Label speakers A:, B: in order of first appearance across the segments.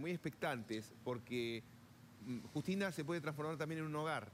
A: muy expectantes porque Justina se puede transformar también en un hogar.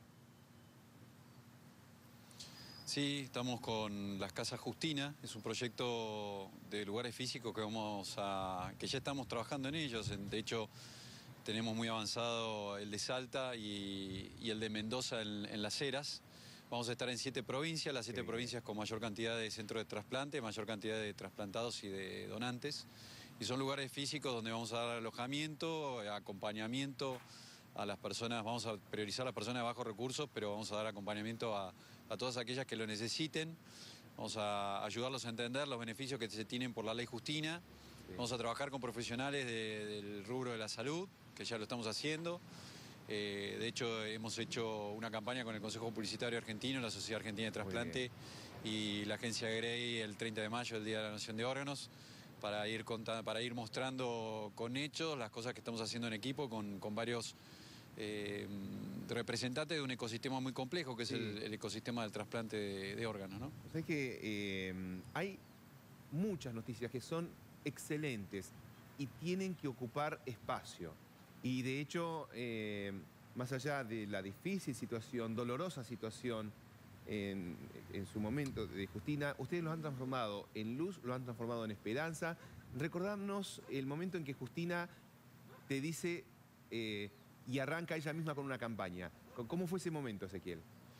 B: Sí, estamos con las Casas Justina, es un proyecto de lugares físicos que ya estamos trabajando en ellos. De hecho, tenemos muy avanzado el de Salta y el de Mendoza en Las Heras. Vamos a estar en 7 provincias, las 7 provincias con mayor cantidad de centros de trasplante, mayor cantidad de trasplantados y de donantes. Y son lugares físicos donde vamos a dar alojamiento, acompañamiento a las personas, vamos a priorizar a las personas de bajos recursos, pero vamos a dar acompañamiento a todas aquellas que lo necesiten. Vamos a ayudarlos a entender los beneficios que se tienen por la ley Justina. Vamos a trabajar con profesionales del rubro de la salud, que ya lo estamos haciendo. De hecho, hemos hecho una campaña con el Consejo Publicitario Argentino, la Sociedad Argentina de Trasplante y la agencia Grey el 30 de mayo, el Día de la Donación de Órganos, para ir mostrando con hechos las cosas que estamos haciendo en equipo con varios representantes de un ecosistema muy complejo, que es el ecosistema del trasplante de órganos, ¿no?
A: O sea que hay muchas noticias que son excelentes y tienen que ocupar espacio. Y de hecho, más allá de la difícil situación, dolorosa situación en su momento de Justina, ustedes lo han transformado en luz, lo han transformado en esperanza. Recordarnos el momento en que Justina te dice y arranca ella misma con una campaña. ¿Cómo fue ese momento, Ezequiel?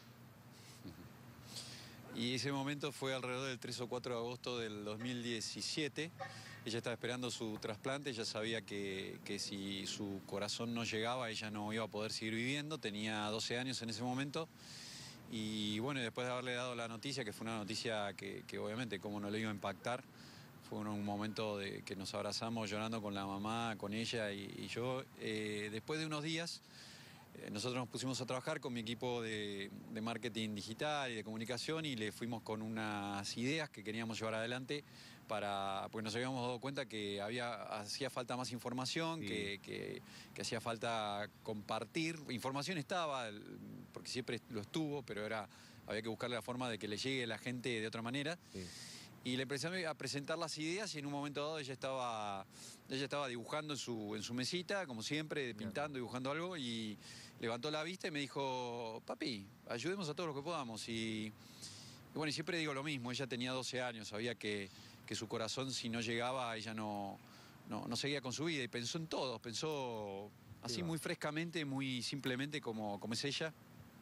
B: Y ese momento fue alrededor del 3 o 4 de agosto del 2017. Ella estaba esperando su trasplante, ella sabía que si su corazón no llegaba, ella no iba a poder seguir viviendo. Tenía 12 años en ese momento. Y bueno, después de haberle dado la noticia, que fue una noticia que obviamente como no le iba a impactar, fue un momento que nos abrazamos llorando con la mamá, con ella y yo. Después de unos días, nosotros nos pusimos a trabajar con mi equipo de marketing digital y de comunicación y le fuimos con unas ideas que queríamos llevar adelante pues nos habíamos dado cuenta que hacía falta más información, que hacía falta compartir. Información estaba, porque siempre lo estuvo, pero había que buscarle la forma de que le llegue a la gente de otra manera. Y le empecé a presentar las ideas y en un momento dado ella estaba dibujando en su mesita, como siempre, pintando, dibujando algo, y levantó la vista y me dijo: papi, ayudemos a todos los que podamos. Y bueno, y siempre digo lo mismo, ella tenía 12 años, sabía que su corazón, si no llegaba, ella no seguía con su vida, y pensó en todos, pensó así muy frescamente, muy simplemente como es ella.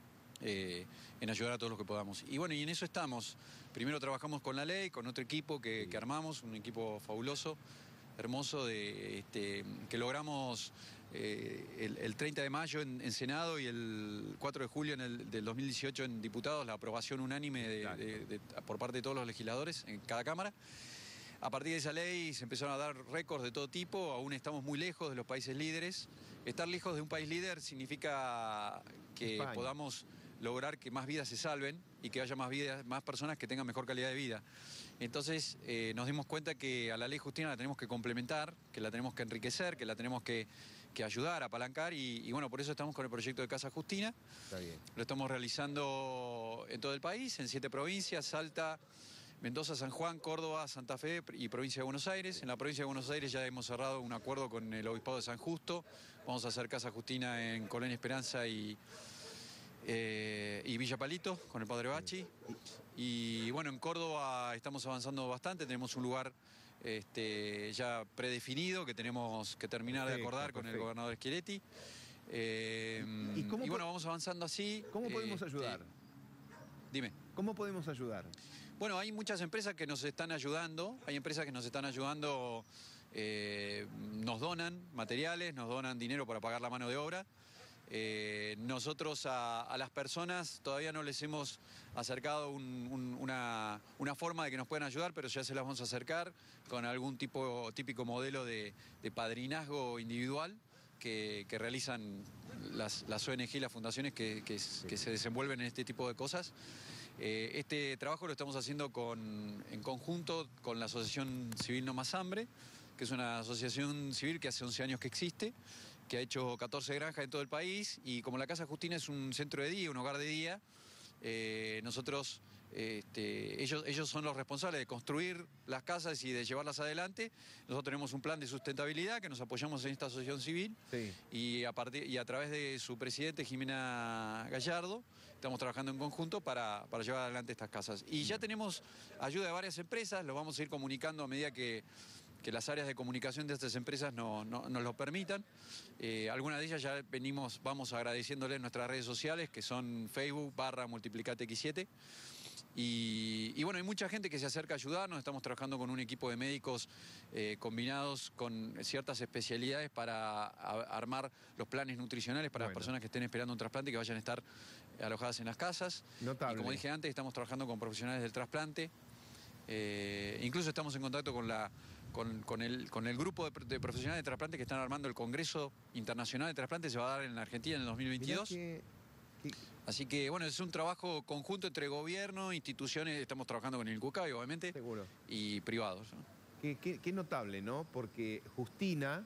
B: En ayudar a todos los que podamos. Y bueno, y en eso estamos. Primero trabajamos con la ley, con otro equipo que armamos, un equipo fabuloso, hermoso, que logramos el 30 de mayo en Senado y el 4 de julio del 2018 en Diputados, la aprobación unánime por parte de todos los legisladores en cada Cámara. A partir de esa ley se empezaron a dar récords de todo tipo, aún estamos muy lejos de los países líderes. Estar lejos de un país líder significa que podamos lograr que más vidas se salven y que haya más personas que tengan mejor calidad de vida. Entonces nos dimos cuenta que a la ley Justina la tenemos que complementar, que la tenemos que enriquecer, que la tenemos que ayudar, apalancar y bueno, por eso estamos con el proyecto de Casa Justina.
A: Está bien.
B: Lo estamos realizando en todo el país, en 7 provincias: Salta, Mendoza, San Juan, Córdoba, Santa Fe y provincia de Buenos Aires. En la provincia de Buenos Aires ya hemos cerrado un acuerdo con el Obispado de San Justo. Vamos a hacer Casa Justina en Colonia Esperanza y Villa Palito con el Padre Bachi. Y bueno, en Córdoba estamos avanzando bastante, tenemos un lugar ya predefinido que tenemos que terminar de acordar con el gobernador Schiaretti. Y bueno, vamos avanzando así.
A: ¿Cómo podemos ayudar?
B: Dime.
A: ¿Cómo podemos ayudar?
B: Bueno, hay muchas empresas que nos están ayudando, nos donan materiales, nos donan dinero para pagar la mano de obra. Nosotros a las personas todavía no les hemos acercado una forma de que nos puedan ayudar, pero ya se las vamos a acercar con algún típico modelo de padrinazgo individual que realizan las ONG y las fundaciones que se desenvuelven en este tipo de cosas. Este trabajo lo estamos haciendo en conjunto con la Asociación Civil No Más Hambre, que es una asociación civil que hace 11 años que existe, que ha hecho 14 granjas en todo el país, y como la Casa Justina es un centro de día, un hogar de día, nosotros ellos son los responsables de construir las casas y de llevarlas adelante. Nosotros tenemos un plan de sustentabilidad que nos apoyamos en esta asociación civil,
A: Sí.
B: y a través de su presidente, Jimena Gallardo, estamos trabajando en conjunto para llevar adelante estas casas. Y ya tenemos ayuda de varias empresas, lo vamos a ir comunicando a medida que las áreas de comunicación de estas empresas nos lo permitan. Algunas de ellas ya vamos agradeciéndoles en nuestras redes sociales, que son Facebook /multiplicatex7. Y bueno, hay mucha gente que se acerca a ayudarnos. Estamos trabajando con un equipo de médicos combinados con ciertas especialidades para armar los planes nutricionales para las personas que estén esperando un trasplante y que vayan a estar alojadas en las casas.
A: Notable.
B: Y como dije antes, estamos trabajando con profesionales del trasplante. Incluso estamos en contacto con el grupo de profesionales de trasplante que están armando el Congreso Internacional de Trasplante. Se va a dar en la Argentina en el 2022. Así que, bueno, es un trabajo conjunto entre gobierno, instituciones, estamos trabajando con el INCUCAI, obviamente,
A: Seguro.
B: y privados, ¿no?
A: Qué notable, ¿no? Porque Justina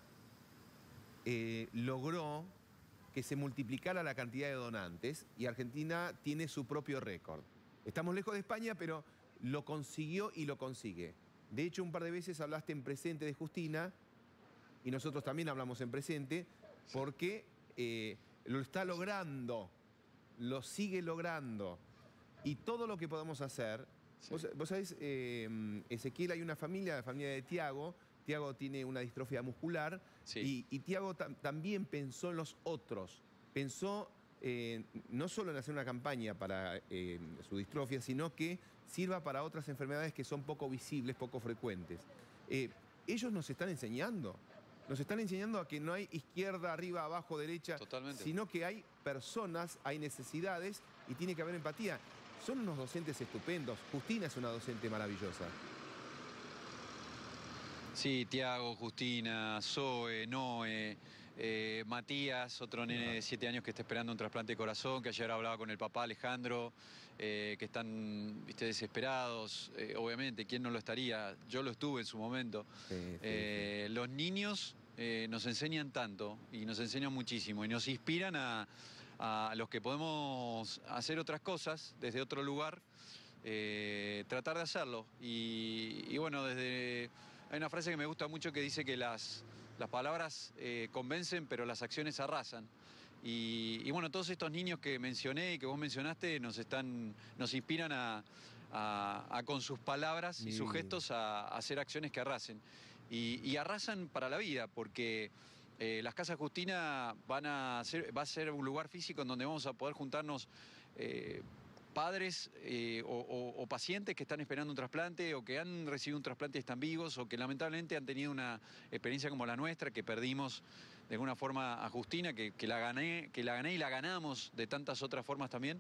A: logró que se multiplicara la cantidad de donantes y Argentina tiene su propio récord. Estamos lejos de España, pero lo consiguió y lo consigue. De hecho, un par de veces hablaste en presente de Justina y nosotros también hablamos en presente porque lo está logrando, lo sigue logrando. Y todo lo que podamos hacer... Sí. Vos sabés, Ezequiel, hay una familia, la familia de Tiago. Tiago tiene una distrofia muscular. Sí. Y Tiago también pensó en los otros. Pensó no solo en hacer una campaña para su distrofia, sino que sirva para otras enfermedades que son poco visibles, poco frecuentes. Ellos nos están enseñando. Nos están enseñando a que no hay izquierda, arriba, abajo, derecha.
B: Totalmente.
A: Sino que hay personas, hay necesidades y tiene que haber empatía. Son unos docentes estupendos. Justina es una docente maravillosa.
B: Sí, Tiago, Justina, Zoe, Noé, Matías, otro nene de 7 años que está esperando un trasplante de corazón, que ayer hablaba con el papá Alejandro, que están, viste, desesperados. Obviamente, ¿quién no lo estaría? Yo lo estuve en su momento. Sí. Los niños nos enseñan tanto y nos enseñan muchísimo y nos inspiran a los que podemos hacer otras cosas desde otro lugar, tratar de hacerlo. Y bueno, hay una frase que me gusta mucho que dice que las palabras convencen, pero las acciones arrasan. Y bueno, todos estos niños que mencioné y que vos mencionaste nos inspiran a con sus palabras y sus gestos a hacer acciones que arrasen. Y arrasan para la vida, porque las Casas Justina va a ser un lugar físico en donde vamos a poder juntarnos padres o pacientes que están esperando un trasplante o que han recibido un trasplante y están vivos o que lamentablemente han tenido una experiencia como la nuestra, que perdimos de alguna forma a Justina, que la gané y la ganamos de tantas otras formas también.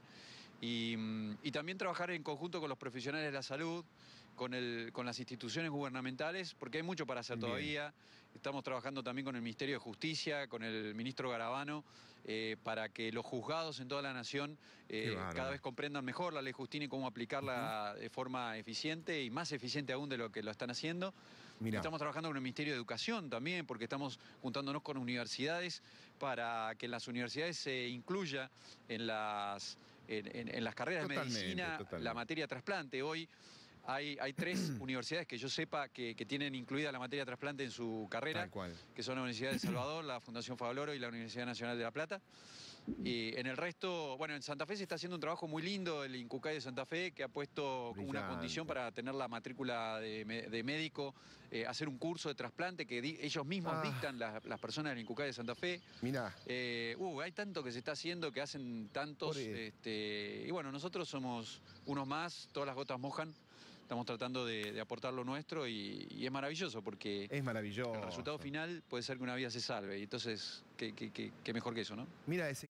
B: Y también trabajar en conjunto con los profesionales de la salud, con las instituciones gubernamentales, porque hay mucho para hacer todavía. Estamos trabajando también con el Ministerio de Justicia, con el ministro Garabano, para que los juzgados en toda la nación cada vez comprendan mejor la ley Justina y cómo aplicarla de forma eficiente y más eficiente aún de lo que lo están haciendo. Estamos trabajando con el Ministerio de Educación también, porque estamos juntándonos con universidades para que en las universidades se incluya en las carreras de medicina la materia trasplante. Hoy hay 3 universidades que yo sepa que tienen incluida la materia trasplante en su carrera, que son la Universidad de El Salvador, la Fundación Favaloro y la Universidad Nacional de La Plata. Y en el resto, bueno, en Santa Fe se está haciendo un trabajo muy lindo, el INCUCAI de Santa Fe, que ha puesto como una condición para tener la matrícula de médico, hacer un curso de trasplante que ellos mismos dictan las personas del INCUCAI de Santa Fe.
A: Mirá.
B: Hay tanto que se está haciendo, que hacen tantos. Y bueno, nosotros somos unos más, todas las gotas mojan. Estamos tratando de aportar lo nuestro y es maravilloso porque
A: es maravilloso.
B: El resultado final puede ser que una vida se salve. Y entonces, qué mejor que eso, ¿no?
A: Mira, ese